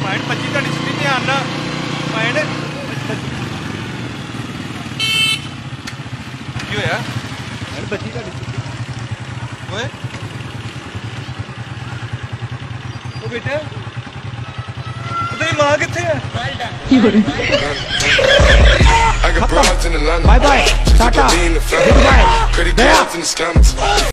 pant बच्ची ਤੁਹਾਡੀ ਛੁੱਟੀ ਧਿਆਨ ਨਾਲ ਪੈਂਟ ਕੀ ਹੋਇਆ ਪੈਂਟ ਬੱਚੀ ਤੁਹਾਡੀ ਛੁੱਟੀ ਓਏ ਉਹ ਬੇਟਾ ਤੇਰੀ ਮਾਂ ਕਿੱਥੇ ਹੈ bye bye tata good bye